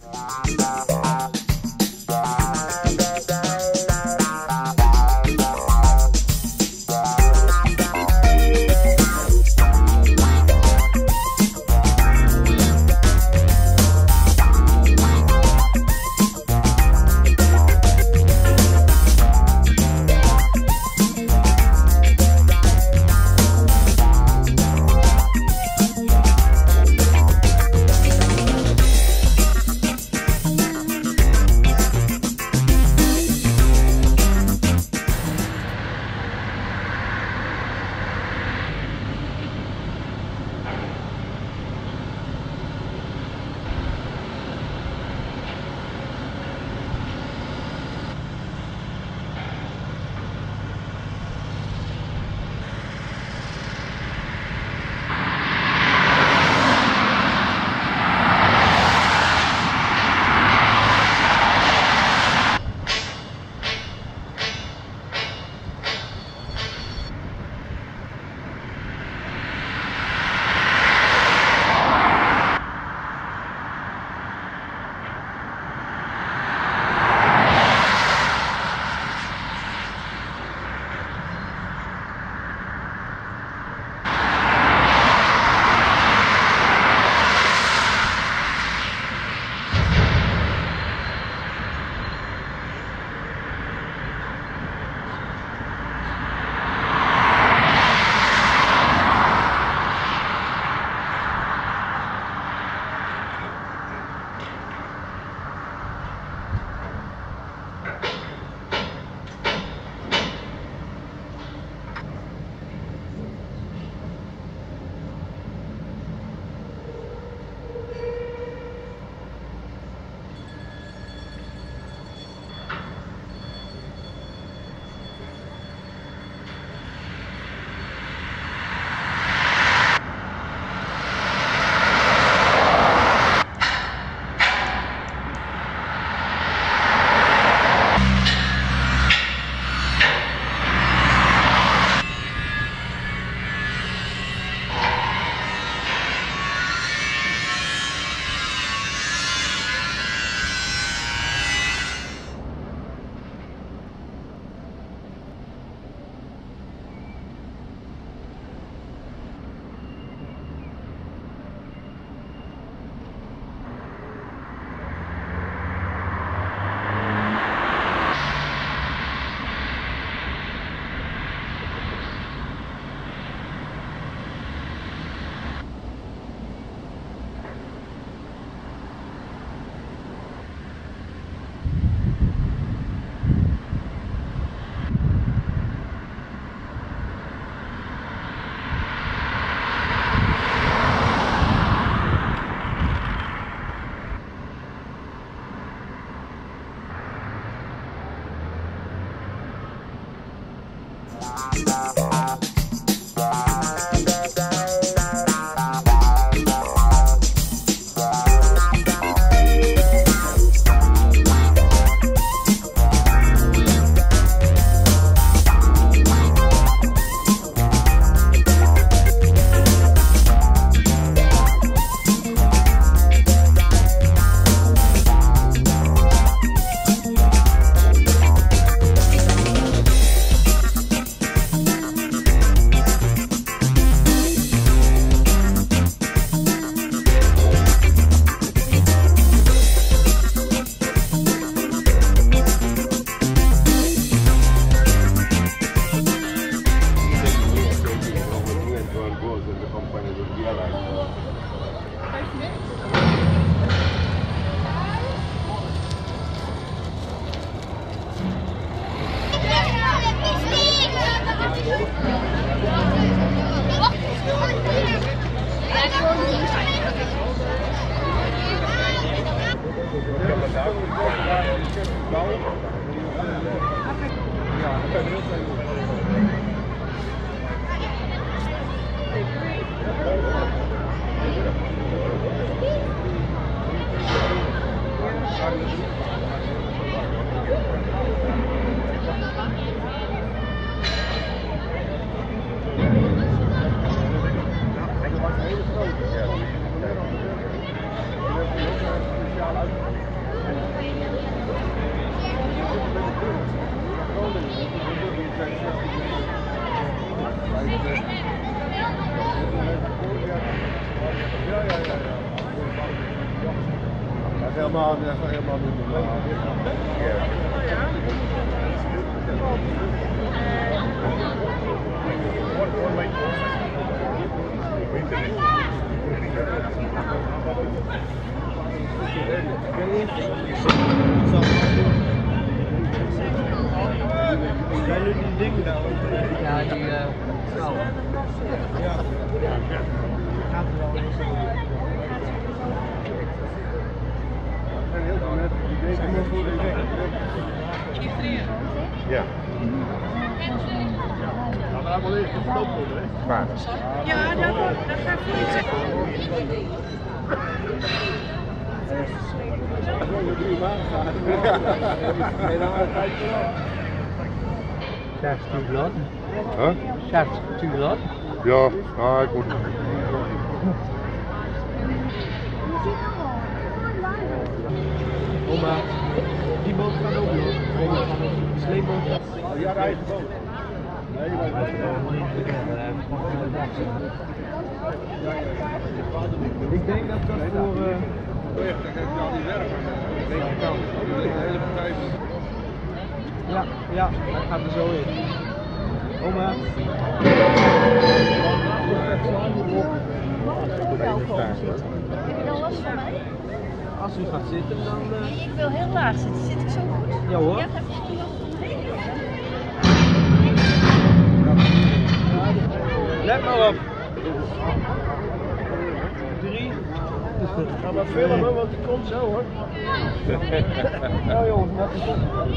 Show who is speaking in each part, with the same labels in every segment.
Speaker 1: hele grote. Ja. helemaal niet normaal. Zijn jullie die dingen daar?
Speaker 2: Ja, die vrouw.
Speaker 1: Ja.
Speaker 2: Gaat er wel eens over.
Speaker 1: Er zijn heel veel mensen die denken maar voor de weg. Ja. Nou, maar allemaal eerst gestopt worden, hè? Waar?
Speaker 3: Ja, dat ga ik voor je zeggen.
Speaker 2: Scherp stuurblad.
Speaker 1: Huh?
Speaker 2: Scherp stuurblad.
Speaker 1: Ja, ik moet.
Speaker 2: Oma, die boot gaat ook nog. Oma gaat ook. De sleepboot gaat.
Speaker 1: Ja, de eigen boot. Nee, maar
Speaker 2: ik denk dat dat voor...
Speaker 1: dan heb je al die werk aan deze kant. De hele partij.
Speaker 2: Ja, dat gaat er zo in. Oma.
Speaker 3: Heb je dan last van mij?
Speaker 2: Als u gaat zitten, dan...
Speaker 3: Nee, ik wil heel laag zitten. Zit ik zo goed?
Speaker 2: Ja hoor.
Speaker 3: Ja, heb je geen last van mij?
Speaker 2: Let maar op. 3.
Speaker 1: Ga maar filmen, want die komt zo hoor.
Speaker 2: Nou jongens, wat is het?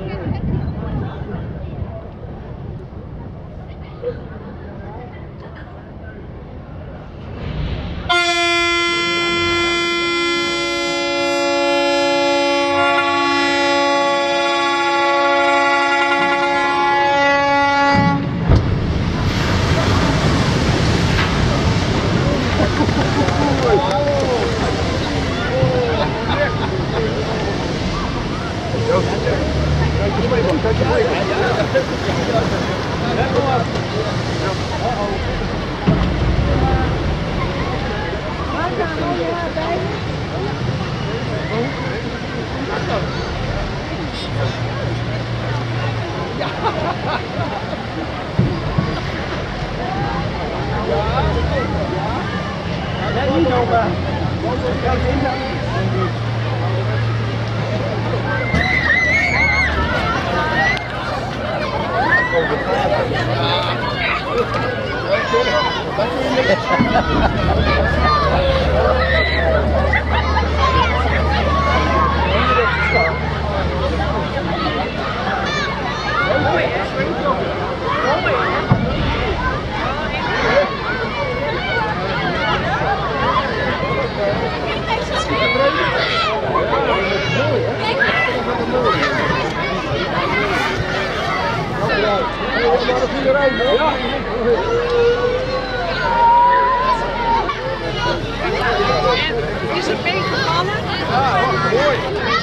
Speaker 3: Is het meegevallen?
Speaker 1: Ja, mooi.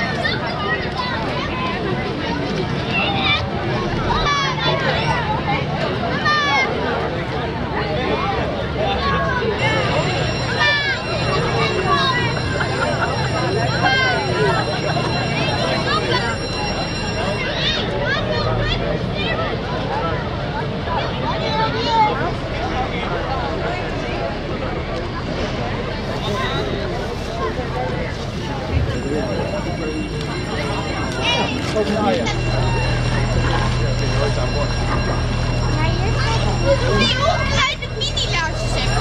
Speaker 4: Uit het mini-laatje zeggen.